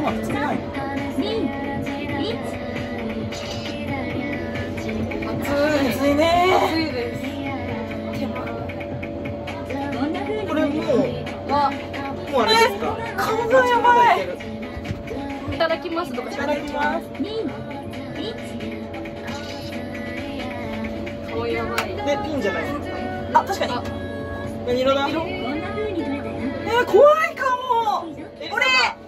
マつけない。暑いね。 暑いです。 これもうあれですか。 顔がやばい。いただきますとかしゃべります。顔やばい。 で、ピンじゃないですか。あ、確かに。何色だ。怖いかも。俺。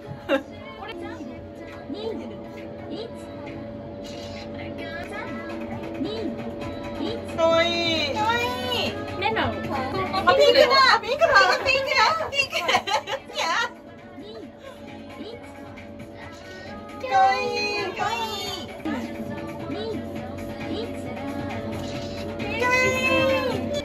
かわいい。かわいい。 メロン。 あ、ピンクだ。ピンクだ。ピンクだ。ピンク。いや。かわいい。かわいい。かわいい。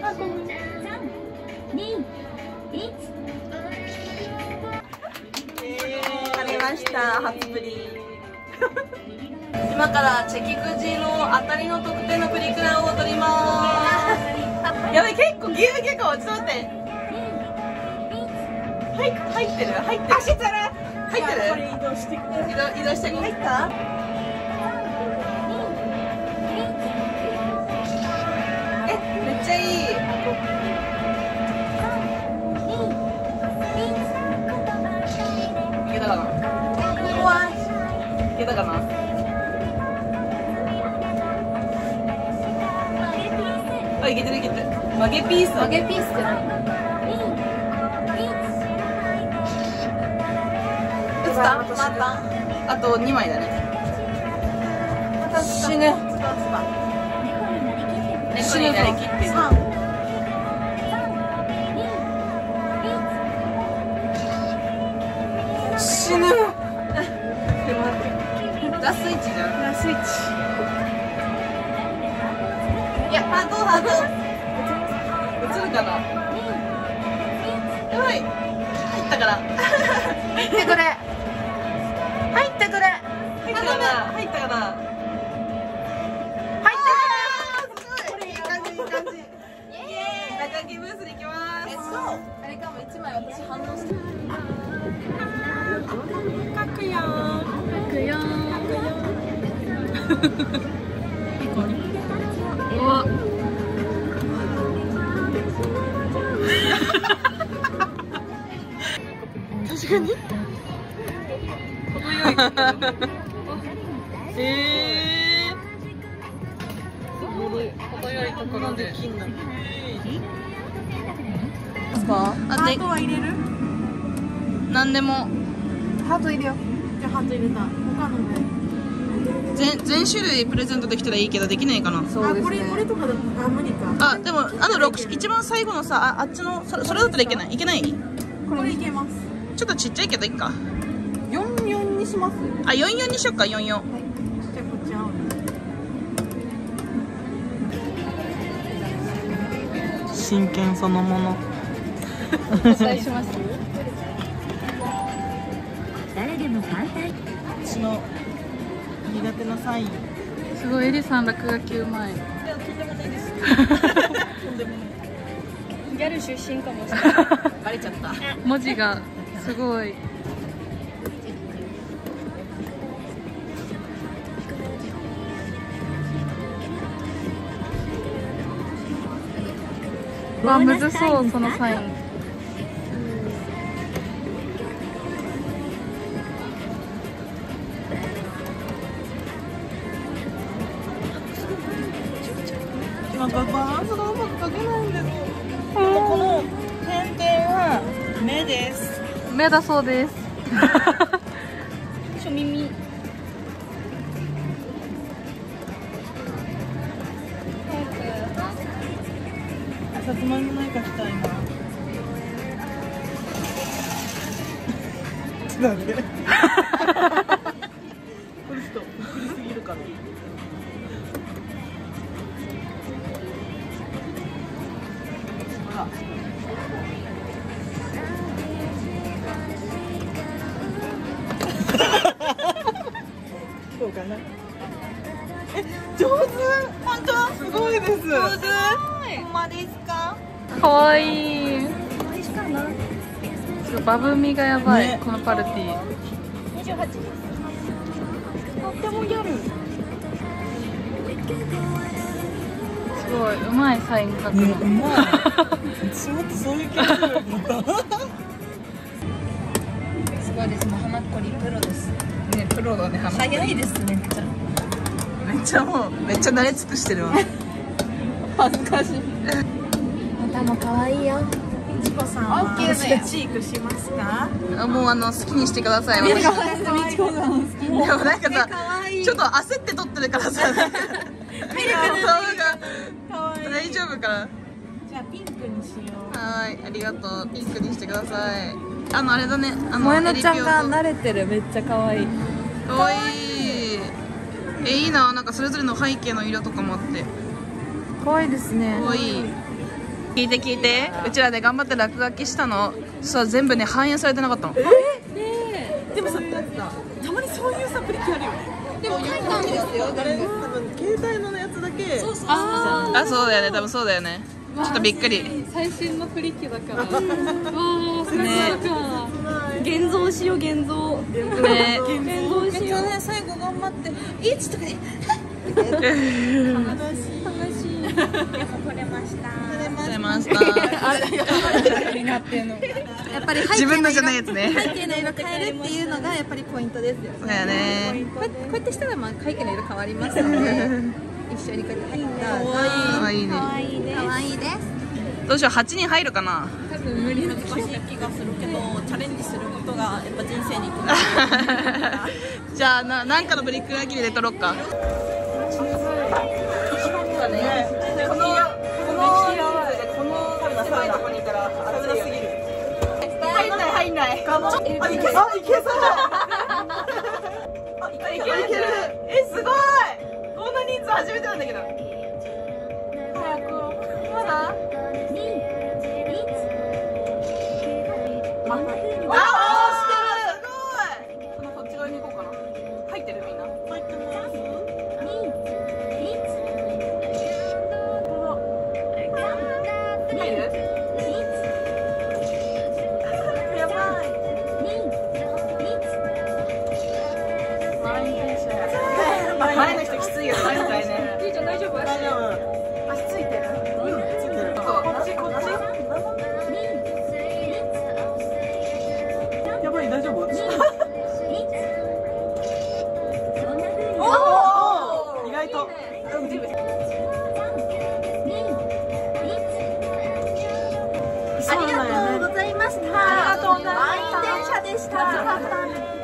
ありました。初プリ。今からチェキくじの当たりの特典のプリクラを取ります。やばい、結構ゲーム結構、ちょっと待って。入ってる。足つる。入ってる。これ移動してくれ。移動して。入った。めっちゃいい。いけたかな。怖い。いけたかな。あ、いけてるいけてる。曲げピース。曲げピースって何？打つか？あと2枚だね。死ぬ。猫になりきってる。死ぬ。ラスイッチじゃん。ラスイッチ。いや、ハート映るかな。やばい。入ったから。入ってくれ。入ってくれ。入ったかな。入ったかな。入ってくれ。いい感じいい感じ。イエーイ。中木ブースに行きます。あれかも1枚私反応して。書くようわ。確かに。程よいところで。ハートは入れる？何でも。ハート入れよう。じゃあハート入れた。他のね。全種類プレゼントできたらいいけどできないかな。そうですね。これとかだと無理か。あ、でも6一番最後のさ、あっちのそれだったらいけない？いけない？これいけます。ちょっとちっちゃいけどいいか。44にします？あ、44にしよっか。44。はい。じゃあこっち青。真剣そのもの。お願いします。誰でも簡単。私の苦手なサイン。すごい、エリさん落書きうまい。いや、とんでもないです。とんでもない。ギャル出身かもしれない。バレちゃった。文字がすごい。わ、むずそう、そのサイン。バランスがうまく描けないんです。この点々は目です。目だそうです。耳。さつまいもないかしたいな。なんで？これちょっと送りすぎるかな。そうかな。上手。本当。すごいです。上手。ほんまですか。可愛い。バブみがやばい、ね、このパルティー。 28です。とってもギャル。 すごいうまいサイン書くの。 うまい。私もっとそういう気がする。 すごいです。もう花っこりプロです。ね、プロだね。花早いですね。 めっちゃもうめっちゃ慣れ尽くしてるわ。恥ずかしい。 またも可愛いよ。 みちこさんはチークしますか？ もう好きにしてください。 みちこさん好き。 でもなんかさ、ちょっと焦って撮ってるからさ、なんか顔が大丈夫かな。 じゃあピンクにしよう。 はい、ありがとう。ピンクにしてください。あれだね。 萌えのちゃんが慣れてる。めっちゃ可愛い。 かわいい。いいな。なんかそれぞれの背景の色とかもあって可愛いですね。 かわいい。聞いて聞いて。うちらで頑張って落書きしたの。さ、全部ね反映されてなかったの。 でもさ、たまにそういうさプリキュアあるよね。でも書いたんですよ。あれ多分携帯のやつだけ。 あ、そうだよね。多分そうだよね。ちょっとびっくり。 最新のプリキュアだから。わあ、それか。現像しよう現像。 ね。 現像しよう。 最後頑張って。いつとかで。 楽しい。 取れました。 取れました。 やっぱり自分のじゃないやつね。 背景の色変えるっていうのがやっぱりポイントですよ。 そうやね。 こうやってしたらまあ背景の色変わりますので、一緒にこうやって入ったらかわいいね。 可愛いです。 どうしよう、8人入るかな。 多分無理な難しい気がするけど、チャレンジすることがやっぱ人生に行く。 じゃあなんかのブリックラギリで撮ろっか。入んない。いけそう。いける。すごい。こんな人数初めてなんだけど。早く。まだ。あ、してる。すごい。こっち側に行こうかな。入ってるみんな。入ってます。入る？やばい。前の人きついよね。 ゆうちゃん大丈夫？ 大丈夫。 足ついてる。 ついてる。 こっち。 やばい、大丈夫？おお。意外と。 ありがとうございました。 ありがとうございました。 満員電車でした。